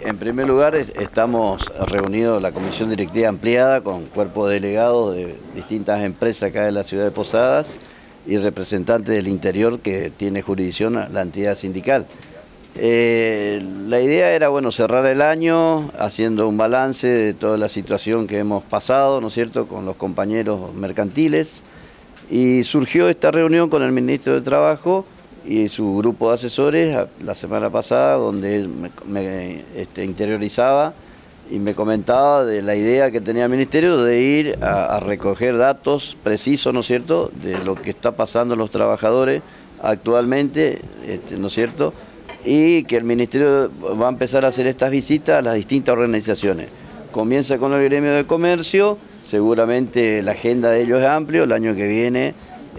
en primer lugar estamos reunidos la comisión directiva ampliada con cuerpo delegado de distintas empresas acá de la ciudad de Posadas y representantes del interior que tiene jurisdicción a la entidad sindical. La idea era, bueno, cerrar el año haciendo un balance de toda la situación que hemos pasado, ¿no es cierto?, con los compañeros mercantiles, y surgió esta reunión con el ministro de Trabajo y su grupo de asesores la semana pasada, donde él me interiorizaba y me comentaba de la idea que tenía el ministerio de ir a recoger datos precisos, ¿no es cierto?, de lo que está pasando en los trabajadores actualmente, ¿no es cierto?, y que el ministerio va a empezar a hacer estas visitas a las distintas organizaciones. Comienza con el gremio de comercio, seguramente la agenda de ellos es amplia, el año que viene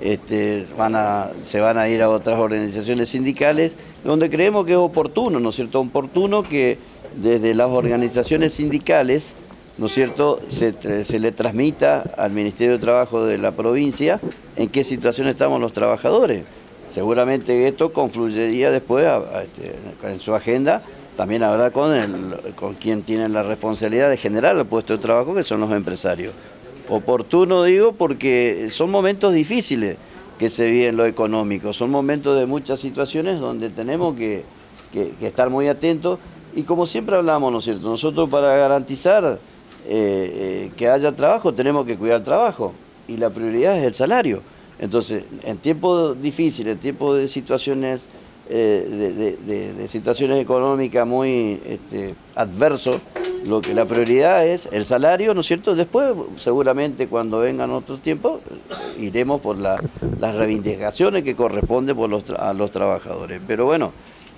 se van a ir a otras organizaciones sindicales, donde creemos que es oportuno, ¿no es cierto?, oportuno que desde las organizaciones sindicales, ¿no es cierto?, se le transmita al Ministerio de Trabajo de la provincia en qué situación estamos los trabajadores. Seguramente esto confluiría después en su agenda, también hablar con quien tiene la responsabilidad de generar el puesto de trabajo, que son los empresarios. Oportuno digo porque son momentos difíciles que se viven en lo económico, son momentos de muchas situaciones donde tenemos que estar muy atentos y como siempre hablamos, ¿no es cierto?, nosotros para garantizar que haya trabajo tenemos que cuidar el trabajo y la prioridad es el salario. Entonces, en tiempos difíciles, en tiempos de situaciones, de situaciones económicas muy adversos, la prioridad es el salario, ¿no es cierto? Después, seguramente, cuando vengan otros tiempos, iremos por las reivindicaciones que corresponden a los trabajadores. Pero bueno,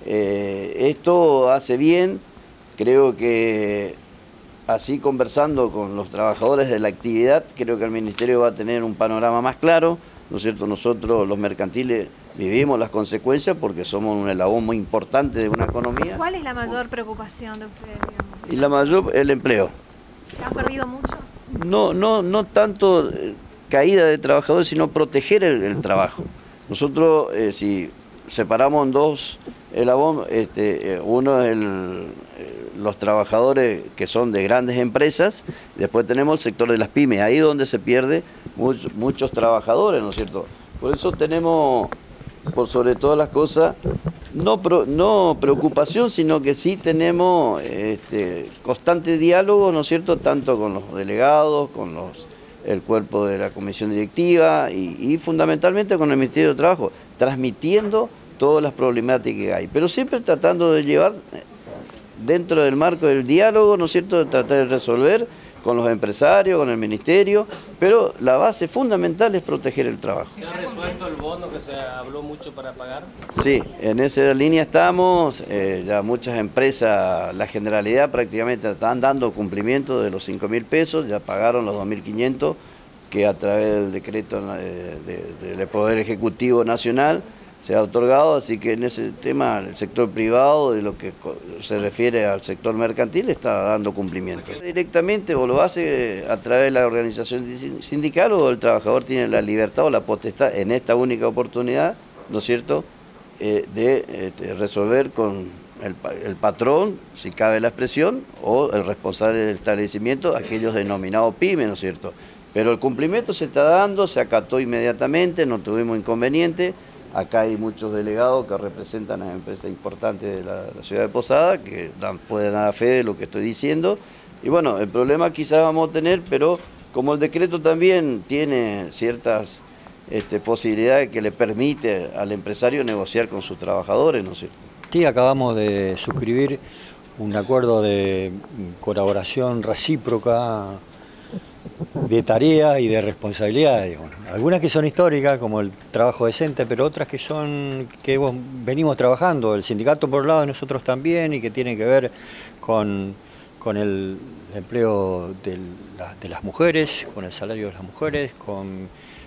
esto hace bien, creo que así conversando con los trabajadores de la actividad, creo que el Ministerio va a tener un panorama más claro, ¿no es cierto? Nosotros los mercantiles vivimos las consecuencias porque somos un eslabón muy importante de una economía. ¿Cuál es la mayor preocupación de ustedes, digamos? Y la mayor, el empleo. ¿Se han perdido muchos? No tanto caída de trabajadores, sino proteger el trabajo. Nosotros, si separamos en dos eslabones, uno es los trabajadores que son de grandes empresas, después tenemos el sector de las pymes, ahí es donde se pierde muchos trabajadores, ¿no es cierto? Por eso tenemos, por sobre todas las cosas, no preocupación, sino que sí tenemos constante diálogo, ¿no es cierto?, tanto con los delegados, con el cuerpo de la comisión directiva y fundamentalmente con el Ministerio de Trabajo, transmitiendo todas las problemáticas que hay, pero siempre tratando de llevar dentro del marco del diálogo, ¿no es cierto?, de tratar de resolver con los empresarios, con el ministerio, pero la base fundamental es proteger el trabajo. ¿Se ha resuelto el bono que se habló mucho para pagar? Sí, en esa línea estamos, ya muchas empresas, la Generalidad prácticamente están dando cumplimiento de los 5.000 pesos, ya pagaron los 2.500 que a través del decreto del Poder Ejecutivo Nacional se ha otorgado, así que en ese tema el sector privado, de lo que se refiere al sector mercantil, está dando cumplimiento. Directamente o lo hace a través de la organización sindical o el trabajador tiene la libertad o la potestad en esta única oportunidad, ¿no es cierto?, de resolver con el patrón, si cabe la expresión, o el responsable del establecimiento, aquellos denominados pymes, ¿no es cierto? Pero el cumplimiento se está dando, se acató inmediatamente, no tuvimos inconveniente. Acá hay muchos delegados que representan a las empresas importantes de la ciudad de Posada, que pueden dar fe de lo que estoy diciendo. Y bueno, el problema quizás vamos a tener, pero como el decreto también tiene ciertas posibilidades que le permite al empresario negociar con sus trabajadores, ¿no es cierto? Sí, acabamos de suscribir un acuerdo de colaboración recíproca de tareas y de responsabilidades, bueno, algunas que son históricas, como el trabajo decente, pero otras que venimos trabajando, el sindicato por un lado, nosotros también, y que tienen que ver con el empleo de las mujeres, con el salario de las mujeres, con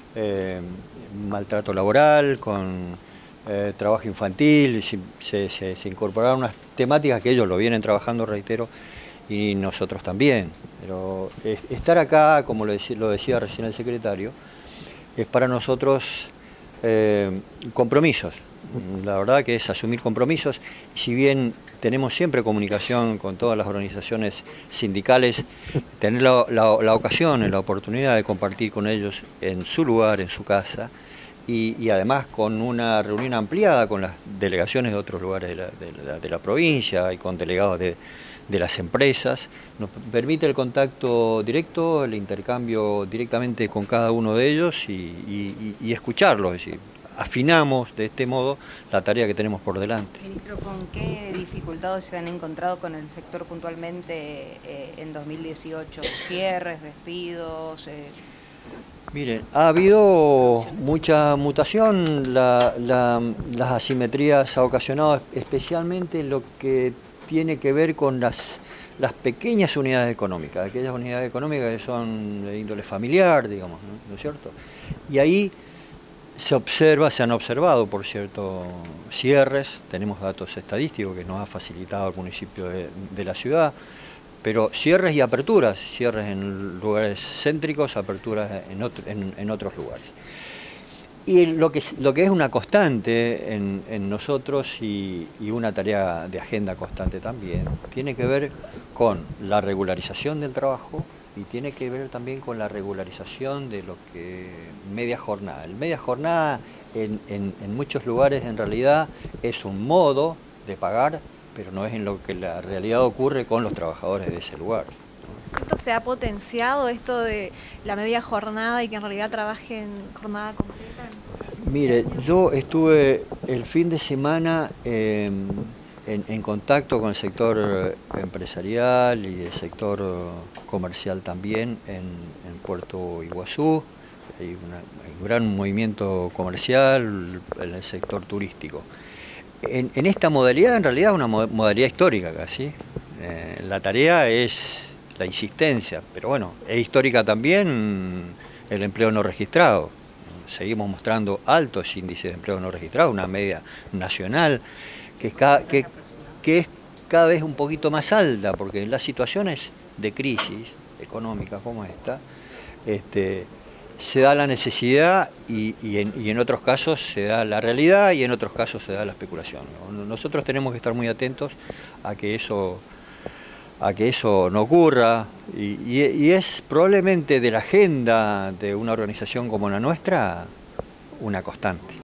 maltrato laboral, con trabajo infantil. Se incorporaron unas temáticas que ellos lo vienen trabajando, reitero, y nosotros también. Pero estar acá, como lo decía recién el secretario, es para nosotros compromisos. La verdad que es asumir compromisos. Y si bien tenemos siempre comunicación con todas las organizaciones sindicales, tener la ocasión, la oportunidad de compartir con ellos en su lugar, en su casa, y además con una reunión ampliada con las delegaciones de otros lugares de la provincia y con delegados de las empresas, nos permite el contacto directo, el intercambio directamente con cada uno de ellos y escucharlos, es decir, afinamos de este modo la tarea que tenemos por delante. Ministro, ¿con qué dificultades se han encontrado con el sector puntualmente en 2018? ¿Cierres, despidos? Miren, ha habido mucha mutación, las asimetrías ha ocasionado especialmente lo que tiene que ver con las pequeñas unidades económicas, aquellas unidades económicas que son de índole familiar, digamos, ¿no es cierto? Y ahí se han observado, por cierto, cierres, tenemos datos estadísticos que nos ha facilitado el municipio de la ciudad, pero cierres y aperturas, cierres en lugares céntricos, aperturas en otros lugares. Y lo que es una constante en nosotros y una tarea de agenda constante también, tiene que ver con la regularización del trabajo y tiene que ver también con la regularización de lo que media jornada. El media jornada en muchos lugares en realidad es un modo de pagar, pero no es en lo que la realidad ocurre con los trabajadores de ese lugar. ¿Esto se ha potenciado, esto de la media jornada y que en realidad trabajen jornada completa? Mire, yo estuve el fin de semana en contacto con el sector empresarial y el sector comercial también en Puerto Iguazú. Hay un gran movimiento comercial en el sector turístico. En esta modalidad, en realidad es una modalidad histórica casi. La tarea es la insistencia, pero bueno, es histórica también el empleo no registrado. Seguimos mostrando altos índices de empleo no registrado, una media nacional que es cada vez un poquito más alta, porque en las situaciones de crisis económica como esta, se da la necesidad y en otros casos se da la realidad y en otros casos se da la especulación, ¿no? Nosotros tenemos que estar muy atentos a que eso no ocurra y es probablemente de la agenda de una organización como la nuestra una constante.